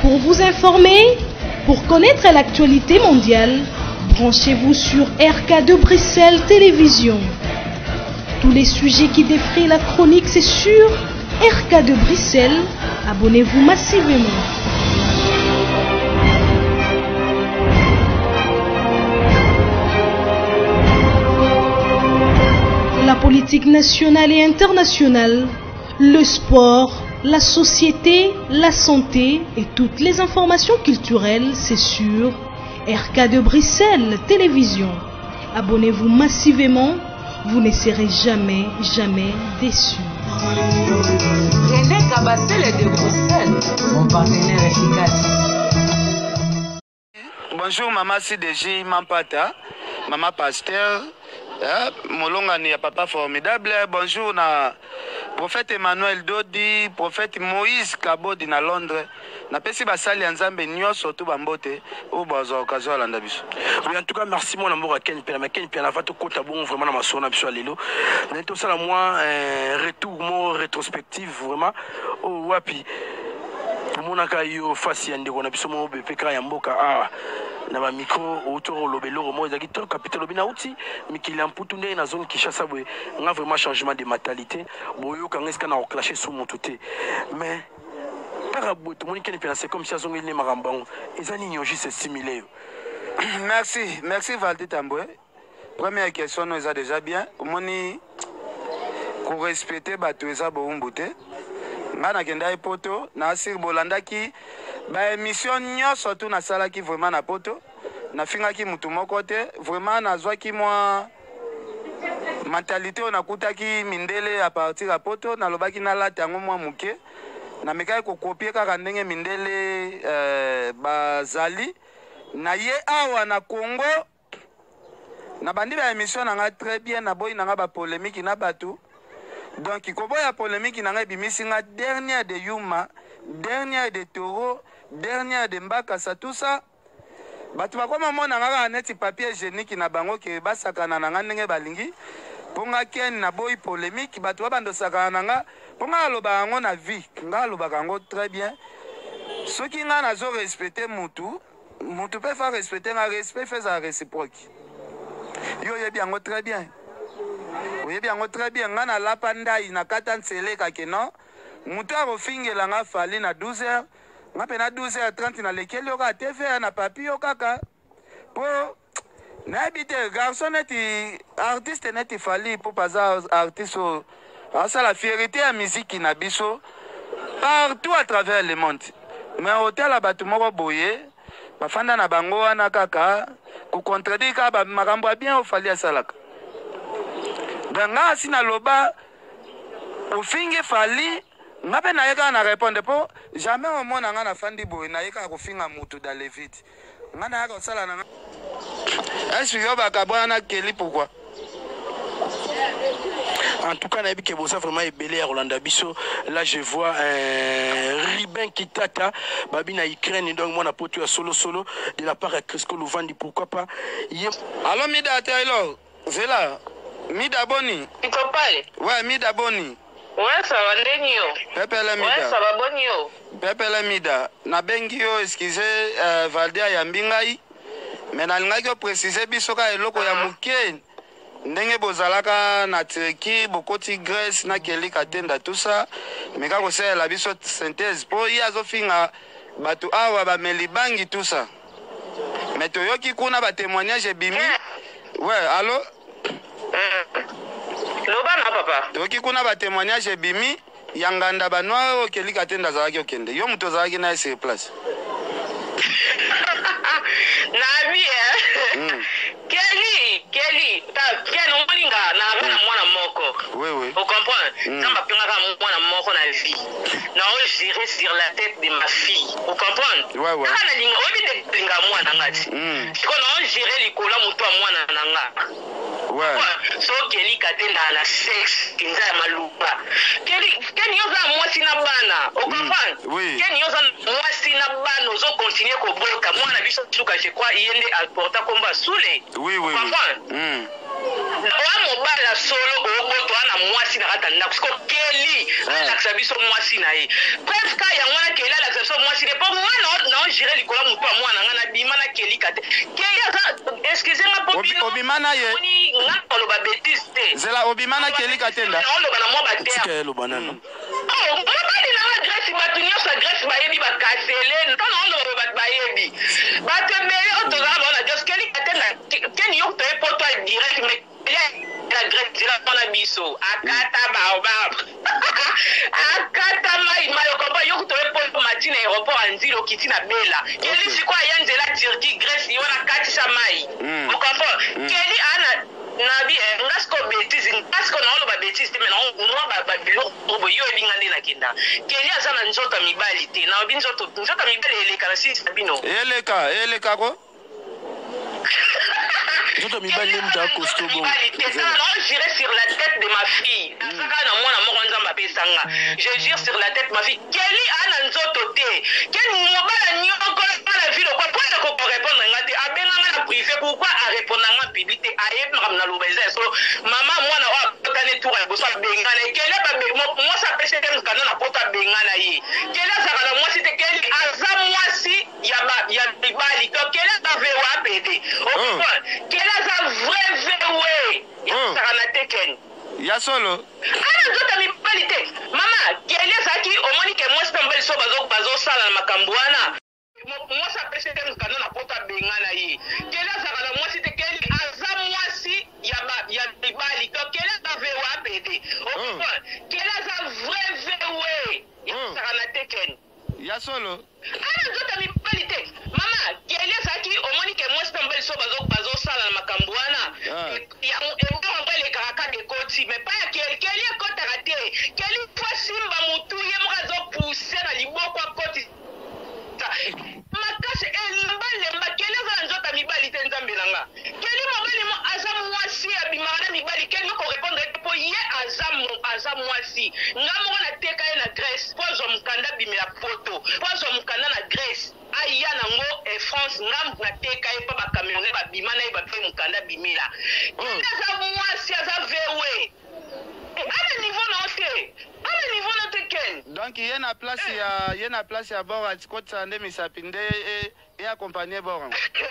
Pour vous informer, pour connaître l'actualité mondiale, branchez-vous sur RK2 Bruxelles Télévision. Tous les sujets qui défrient la chronique, c'est sur RK2 Bruxelles. Abonnez-vous massivement. La politique nationale et internationale, le sport, la société, la santé et toutes les informations culturelles, c'est sur RK2 Bruxelles Télévision. Abonnez-vous massivement, vous ne serez jamais déçus. René Cabassel de Bruxelles, mon partenaire efficace. Bonjour maman CDG Mampata, maman pasteur, molongani ya papa formidable. Bonjour na prophète Emmanuel Dodi, prophète Moïse Kabodi na Londres. Na pesi basali ya Nzambe nyonso to bambote o bazo occasion alanda biso. Oui, en tout cas merci mon amour à Ken Pena na va to kota bon vraiment na masona biso lelo. Na to sala moi retour mo rétrospective vraiment o wapi. Mona ka yo fasi ya ndeko na biso mo BPK ya mboka na ba micro autour lobelo mo ezaki to capitaine lobina uti mikili amputu nde na zone Kinshasa boye nga vraiment changement de mentalité boyo ka ngeska na clasher sous mon touté mais c'est comme si ils ont marambang. Ils ont juste similé. Merci Valdi Tamboué. Première question, nous a déjà bien. Moni, pour respecter Batoueza Boumboute. Ngana kenda poto na sir bolanda ki ba émission nyo surtout na sala ki vraiment na poto na finga ki mutu moko te vraiment na zwa ki moi mentalité on akuta ki mindele à partir à poto na lobaki na lata yango mwa muke na mekai ko copier kaka ndenge mindele bazali na ye awa na Congo na bandi ba émission na nga très bien na boy na nga ba polémique na batu. Donc, il y a polémique dans la dernière de Yuma, dernière de Toro, dernière de Mbakasa, tout ça. Batu ba koma mona ngaka neti papier hygiénique na bango ke basakana na ngandenge balingi. Ponga ken na boy polémique batu ba bando sakana nga. Ponga loba ngo na vie, nga loba kango très bien. Ceux qui nga nazo respecter mutu peut faire respecter nga respect fait ça réciproque. Yo yebi ngo très bien. Oui, bien, très bien. On a la panda, il n'a qu'à t'enseigner que non. Mouta au finge la nga fali na 12h. On a pena 12h30 na lequel il y aura TV na papi au kaka. Pour n'habiter garçon neti artiste neti fali pour pas artiste. Ça la fierté à musique qui n'abisso partout à travers le monde. Mais hôtel à bâtiment boyé, bafanda na bango na kaka, ku contredire ka ba makambo bien au fali à salaka. Nga sina loba ofinge fali ngape na yeka na répondre po jamais au monde nga na fandi boy na yeka ko finga mutu dans les vides nga na yaka sala na est-ce que ba kabana keli pourquoi en tout cas na bike bossa vraiment ebelé à Rolanda Bisso là je vois Ribin Kitata babi na Ukraine donc moi na poto ya solo de la part de Crisco Louvandi pourquoi pas allô Mida Taylor c'est là Mida Boni. Tu peux parler? Ouais, Mida Boni. Ouais, ça va, Ndenio. Pepe la Mida. Ouais, ça va, Bonio. Pepe la Mida. Na bengi yo, excusez, Valdia ya mbingai. Mais na linga yo préciser bisoka eloko ya muke. Ndenge bozalaka na Turquie, bokoti Grèce, na keli katenda tout ça. Mais quand c'est la biso synthèse, po ya zo finga batu awa ba melibangi tout ça. Mais toyoki kuna ba témoignage bimi. Ouais, allô? Loba na papa. Toki kuna ba témoignage bimi yanganda banwa o kelika tenda zaki okende. Yo muto zaki na ese place. Na vie. Kelly, Ken olinga na mwana moko. Oui. Vous comprenez? Quand ma pinga mwana moko na vie. Na on gérer sur la tête de ma fille. Vous comprenez? Ouais. Kana linga obi de linga mwana ngati. Ko na on gérer likola muto mwana nanga. Ouais. So Kelly katenda na sex kinza ya maluka. Ken yoza mwasi na bana. Vous comprenez? Oui. Ken yoza mwasi na bana ozo continuer ko boka mwana biso tuka je crois yende alporta komba sule. Oui. Mobala solo oboto ana mwasi na kata ndako siko Kelly ala biso mwasi na ye presque ya mwana Kelly ala biso mwasi de po mwana kate keli aza excusez-moi popino obimana ye oni ngana lo ba bêtise te zela obimana keli katenda on lo bana mo ba terre tika lo banana oh mabali na Grèce batu nyonso Grèce bayebi bakasele ntana on lo ba bayebi batembele otoza bona just keli katenda keni yo to poto direct mais la Grèce la pona biso akata baobab akata mai mayokopa yo to poto matina aéroport anzilo kitina bela keli sikwa yanzela Turquie Grèce yo na katisa mai mokafo keli ana nabi ngasko bêtise ngasko na olo ba bêtise te mena on ba bilo obo yo ebingande na kinda keli aza na nzoto mibali te na obi nzoto mibali eleka na sisi bino eleka ko nzoto mibali le muta costaud bon je jure sur la tête de ma fille nasaka na mwana moko nzamba pesanga je jure sur la tête de ma fille keli ana nzoto te keni mobala nyoko na ville quoi pourquoi ko répondre ngate abenanga na privé pourquoi a répondre nga public te ayeb na lobeza so mama mwana wa tane tour ya bosa bengana keli ba moi ça pêche que kana na pota bengana ye keli azaka na moi c'était keli aza mwasi ya bibali to keli ave wa pede keli aza vrai vewe saka na teken ya solo ana nzoto mibali te mama keli azaki omoni ke mwasi na mbali so bazosala na makambo wana mwasi apesi te nkanda na poto abengana ye keli azaka na mwasi te keli aza mwasi ya mibali to keli aza vewa apede keli aza vrai vewe saka na teken ya solo ana nzoto mibali te mama keli azaki omoni ke mwasi na mbali so bazosala na makambo wana yango mbali ekaka dekoti me pa ya keli ekotaka te keli fwa simba mutu ye moko azopuse na liboko akoti makasi elembalemba keli aza na nzoto mibali te nzambe na nga keli mobali mo aza mwasi abimaka na mibali keli okorépondre ete mpo ye aza mwasi nga moko nateka ye na Grèce mpo azwa mokanda abimela poto mpo azwa mokanda na Grèce aya nango France nga nateka ye mpo bacamerounais babima na ye bape mokanda abimela keli aza mwasi aza vewe ana niveau na ote ana niveau na te ken donc ye na place ya bora atikotisa nde misapi nde e accompagner bora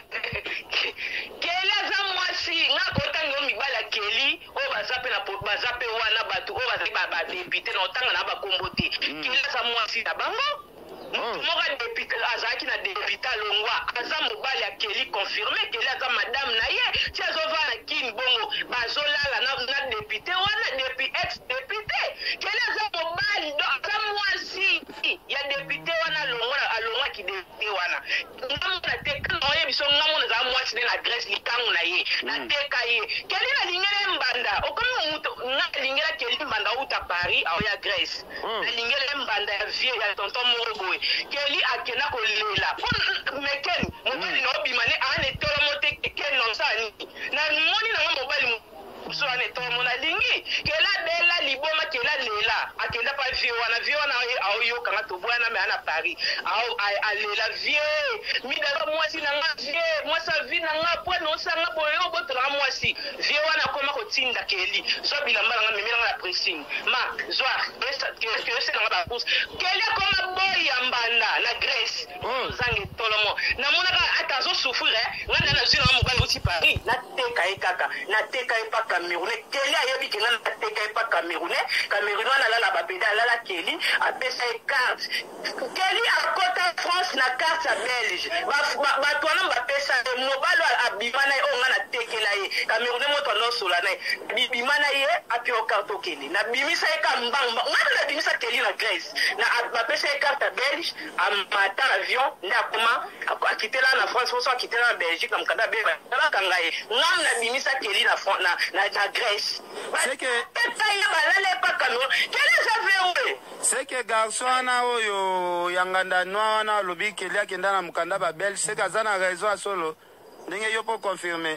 keli aza mwasi nga kotangi o mibali ya keli oyo baza pe wana bato oyo bazali badepute na otanga na bakombo te keli aza mwasi na bango mutu moko azalaki na depute alongwa aza mobali ya keli confirme keli aza madame na ye ti azovaa na kini bongo bazolala na depute wana ex depute keli aza mobali aza mwasi ya depute wana alongwaki depute wana ngamo nateka na oyebi so ngamo nazala mwasi nde na Grèce likango na ye nateka ye keli nalingela mbanda okomi mutu nga alingela keli mbanda outa Paris aoya Grèce nalingela mbanda ya vie ya tonton moko boye keli akenda kolela mekeni mobali na obima ne ane tolomo te keni na osani na moni na nga mobali so ane tolomo na lingi kela bela liboma kela lela akenda pa vie wana aoyokanga tobwana me ana Paris alela vie midala mwasi na nga vie mwasi avi na nga po nosanga boye obotolanga mwasi vie wana akoma kotinda keli so bilamba na nga memelanga na pressing ma zwa kese na nga bacourse keli akoma boy ya mbanda na Grèce ozange tolomo namonaka ata azosouffrir nga nda nazwi na nga mobali uti Paris nateka ye kaka nateka ye pa camerounais keli ayebi ke nga nateka ye pa camerounais wana alala babeda alala keli apesa ye carte keli akota France na carte ya Belge bato wana bapesa ye mobali abima na ye oyo nga natekela ye camerounais moto anosola na ye bibima na ye apio carte okende nabimisa ye ka mbangba nga nabimisa keli na Grèce bapesa ye carte ya Belge amata avion nde akoma akitela na France poso akitela na Belgique na mokanda bakanga ye ngam nabimisa keli na Grèce seke garçon wana oyo ya nganda noa wana alobi keli akenda na mokanda babelge seke aza na raison ya solo ndenge yo mpo confirme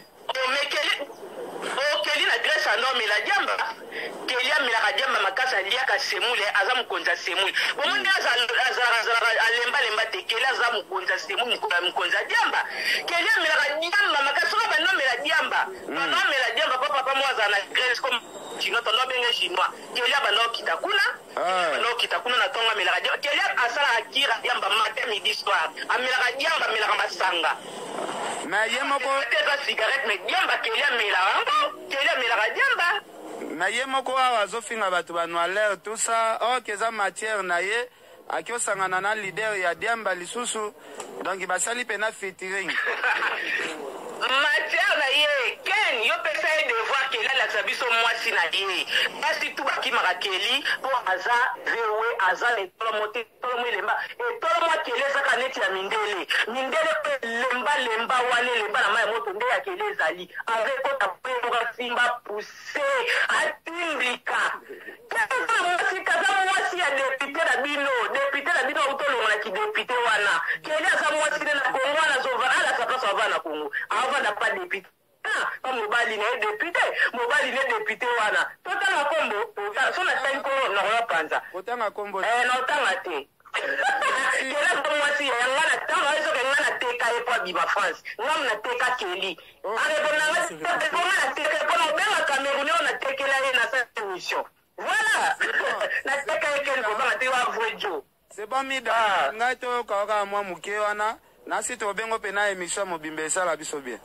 keli na Grèce anomela diamba keli amelaka diamba makasi aliaka semule aza mokonzi ya semule bomoni azalaka alembalemba te keli aza mokonzi ya semule mokonzi ya diamba keli amelaka diamba makasi soki banomela diamba banomela diamba po papa mo azala na Grèce comme chinois tondo abenge chinois keli abanda okita kuna na ntongo amelaka diamba keli asalaka kira diamba matin midi soir amelaka diamba amelaka masanga Mais ye moko teza cigarette mais diamba keli amelaka yango keli amelaka diamba mais ye moko awa azofinga bato banoalere tout ça oke eza matière na ye aki osangana na leader ya diamba lisusu donc basali mpena featuring matière na ye ken yo pesa ye devoir keli alakisa biso mwasi na ye basi tu bakimaka keli mpo aza vewe aza etolomo te etolomo elemba etolomo akeli ezaka neti ya mindele mindele mpe lembalemba wana elemba na mai ya moto nde ya keli ezali avekota mpendoka simba puse atimbika mwasi kaza mwasi ya depute na bino autolongonaki depute wana keli aza mwasi nde na kongo wana azova alasa place ava na kongo avanda pa depute pa mobali na ye depute mobali ne depute wana totanga kombo so na tani kongo nakoya panza otanga kombo naotanga te kela ko mwasi yanga na tanga esoke nga na teka ye po abima France ngam na teka keli arebonanga na teka po na obenga Cameroun oyo na tekela ye na sa émission voilà na teka ye keli kobanga te wa vrai jo c'est bon mida ngai toyoka mwa moke wana nasi tobengo mpe na émission ya mobimba esala biso bien.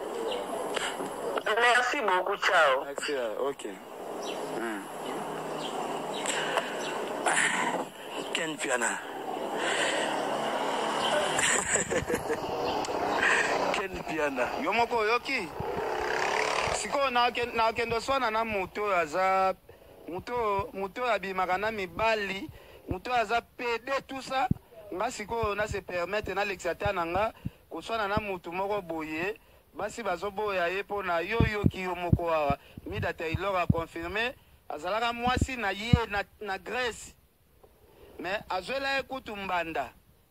Merci beaucoup, ciao. Merci, ok. Ken Piana. Ken Piana. Yo moko yoki. Siko na kendo swana na moto aza moto abimaka na mibali, moto aza PD tout ça. Nga siko na se permettre na l'exata nanga koswana na mutu moko boye basi bazoboya ye po na yo ki yo moko awa Mida Taylor a confirmé azalaka mwasi na ye na Grèce mais azwela ekutu mbanda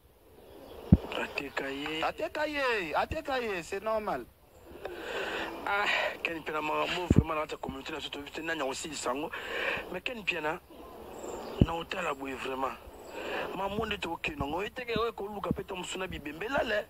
ateka ye c'est normal. Ah, Ken Piana marambo vraiment dans ta communauté na surtout nanya aussi sango mais Ken Piana na hôtel boye vraiment mamonde to okino ngoyeteke ko luka peta musuna bibembela le.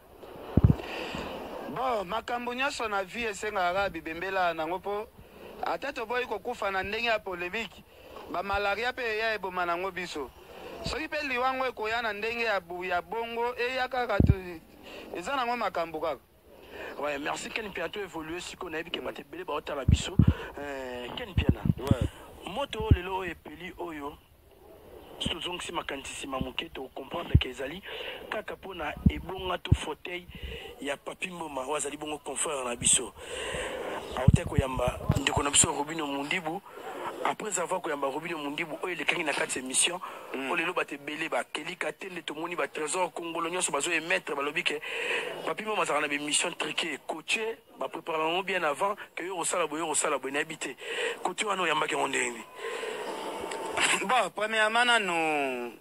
Bon, makambo nyonso na vie esengaka bibembela nango po ata toboyi kokufa na ndenge ya polémique bamalaria mpe eya eboma nango biso soki mpe liwango ekoya na ndenge ya bongo eya kaka eza nango makambo kaka. Ouais, merci Ken Piana to évoluer siko na yebi ke bate bele ba otala biso Ken Piana. Ouais. Moto lelo epeli oyo Sozong si makantisi mamuke to comprendre que ezali kaka pona ebonga to fauteuil ya Papi Mboma wazali bongo confrère na biso aote ko yamba ndeko na biso Robino Mundibu après avoir ko yamba Robino Mundibu oyo le kangi na kati émission o lelo bate belé ba kelika tende to moni ba trésor congolo nyonso bazo émettre balobi ke Papi Mboma za na be mission triqué coaché ba préparer bien avant que yo sala boyo na habité côté wana yamba ke ondeni. Bon, premièrement, nous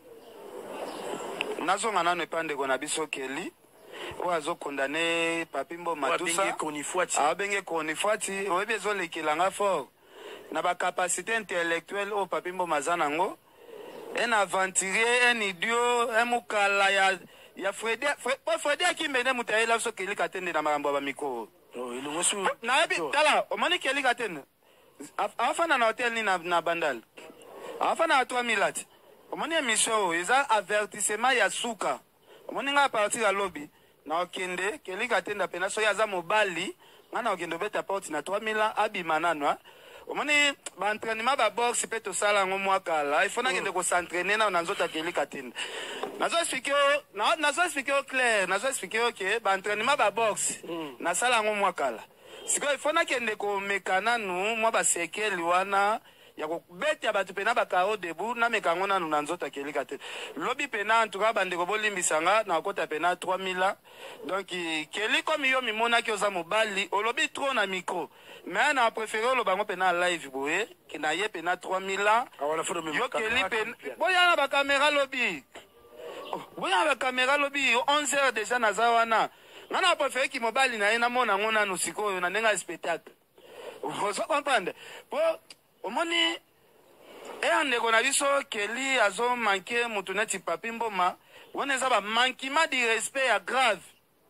nazonga nano epandeko na biso Keli o azo condamné Papi Mboma tout ça abenge konifwati oyebi ezolekelanga fort na ba capacité intellectuelle o Papi Mboma za nango un aventurier un idiot un mukala ya Fredi akimbende mutu ayela biso Keli katende na makambo ya bamikoro nayebi tala omoni Keli katende afana na hotel ni na bandal afana à 3000 ati omoni émission eza avertissement ya suka omoni nga partir à lobby na okende Keli katenda pena so yaza mobali nga na okende beta porte na 3000 abima nanwa omoni ba entraînement ba boxe pe to sala ngo mwakala il faut na kende ko s'entraîner na nzota Keli katenda nazo expliquer clair nazo expliquer que ba entraînement ba boxe na sala ngo mwakala siko il faut na kende ko mekana nu mwa ba sekeli wana ya kobeti ya bato pena bakaro debu na mekango nanu na nzota Keli katenda lobi pena en tout cas bandeko bolimbisanga na kota pena 3000 donc Keli comme yo mimona ki oza mobali olobi trop na micro mais na préféré lo bango pena live boye ki na ye pena 3000 yo Keli pena boya na ba caméra lobi boya na ba caméra lobi 11h déjà na zawana ngana préféré ki mobali na ye na mona ngona no sikoyo na ndenga spectacle vous comprenez pour omoni ndeko na biso Keli azo manquer mutu neti Papi Mboma wana eza ba manquement de respect ya grave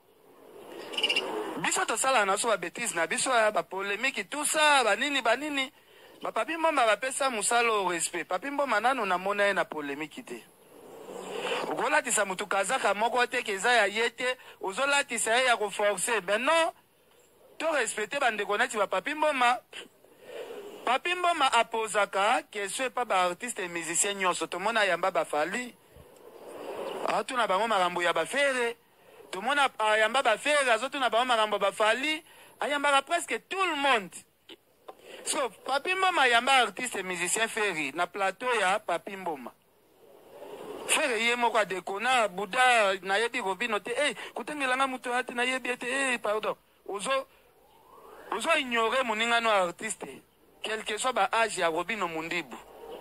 biso tosala na so ba bêtise na biso ya ba polémique tout ça banini ba Papi Mboma bapesa musalo respect Papi Mboma nanu na mona ye na polémique te okolatisa mutu kazaka moko te keza ya ye te ozolatisa ye ya koforce. Ben non, to respecte bandeko neti bapapi mboma. Papi mboma apozaka question epa baartiste et musicien nyonso tomona yamba bafali atuna bango makambo ya bafere tomona yamba bafere azotuna bango makambo bafali ayambaka presque tout le monde. So papi mboma yamba artiste et musicien feri na plateau ya papi mboma fere ye moko adekona buda nayebi Robino te kutengelanga mutu ati nayebi ete pardon ozo ignore moningano artiste quel que soit ba âge ya Robino Mundibu.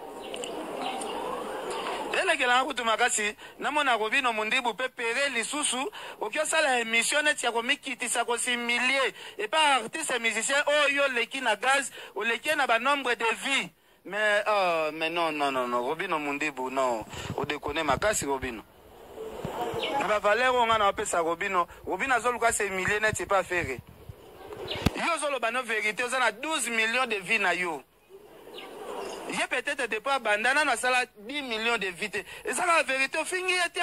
Elekela kutu makasi namona Robino Mundibu pe pere lisusu okiosala émission net ya komikitisa ko similie et pas artiste et musicien oyo leki na gaz o leki na ba nombre de vie. Mais non Robino Mundibu non o déconne makasi Robino. Na ba valeur on a pesa Robino azoluka similie net pas faire. Yo zolo bano vérité on a 12 millions de vies na yo. Yé peut-être de pas bandana na sala 10 millions de vies. Et ça la vérité au fini était.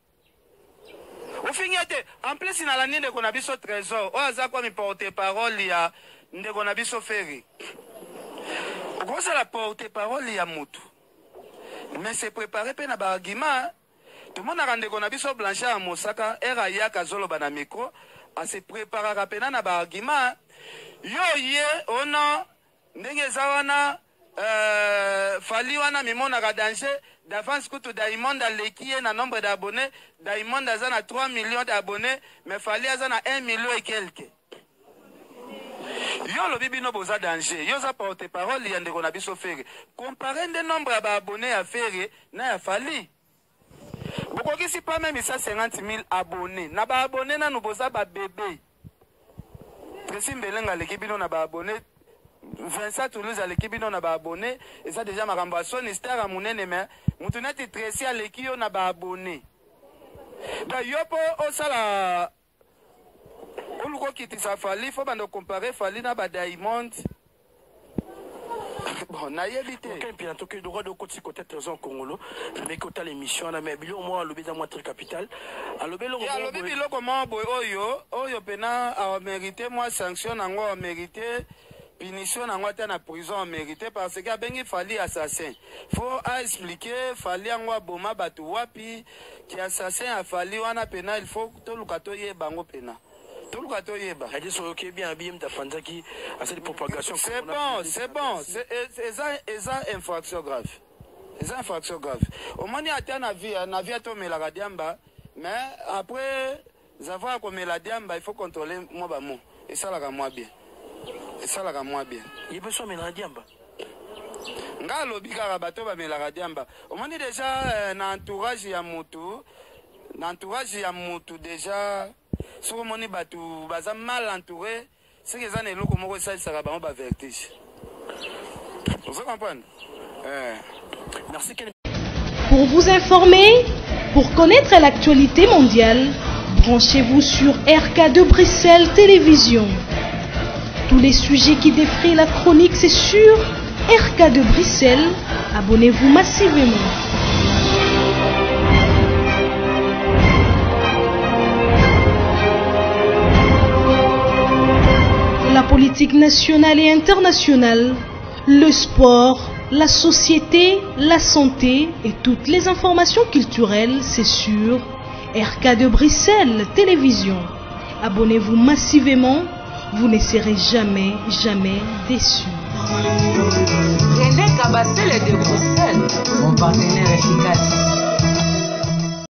En plus na la ninde qu'on a biso trésor. O aza kwa mi porter parole ya nde qu'on a biso feri. Ko ça la porter parole ya mutu. Mais c'est préparé pe na ba argument. Tout le monde a rendu qu'on a biso Blanchard à Mosaka era ya kazolo bana micro. A se préparer pena na ba argument yo ye ono ndenge zawana fali wana mimona ka danger d'avance kutu Diamond alekie na nombre d'abonnés Diamond aza na 3 millions d'abonnés mais fali aza na 1 million et quelques yo lo bibi no boza danger yo za porte parole ya ndeko na biso fere comparer de nombre ya ba abonnés ya fere na ya fali. Pourquoi si pas même ça 50 000 abonnés na ba abonnés na nous boza ba bébé Tracy Mbelenga l'équipe na ba abonnés Vincent Toulouse à l'équipe na ba abonnés et ça déjà makambo Sony Star a munene mais mutu neti Tracy à l'équipe na ba abonnés ba yopo o sala oluko kiti sa fali faut bando comparer fali na ba Diamond. Bon, naïvité. Ok, puis en tout cas, le droit de côté côté trésor congolo, mais côté l'émission, mais bilo moi le béda moi très capital. Alors bilo comment oyo pena a mérité moi sanction nango a mérité punition nango ta na prison a mérité parce que bengi fali assassin. Faut expliquer fali angwa boma batu wapi qui assassin a fali wana pena il faut to lukato ye bango pena. Tout le gâteau yeba. Elle dit ok bien bien d'apprendre qui a cette propagation. C'est bon. C'est ça infraction grave. C'est infraction grave. Au moins il y a na vie to la diamba mais après avoir comme la diamba il faut contrôler moi ba mo et ça la moi bien. Il besoin de la diamba. Nga lobi ka bato ba la diamba. Au moins déjà na entourage ya mutu déjà si vous avez mal entouré, c'est que vous avez un vertige. Vous comprenez? Merci. Pour vous informer, pour connaître l'actualité mondiale, branchez-vous sur RK2 Bruxelles Télévision. Tous les sujets qui défrient la chronique, c'est sur RK2 Bruxelles. Abonnez-vous massivement. La politique nationale et internationale, le sport, la société, la santé et toutes les informations culturelles, c'est sur RK2 Bruxelles Télévision. Abonnez-vous massivement, vous ne serez jamais déçus. René Kabasele de Bruxelles, mon partenaire efficace.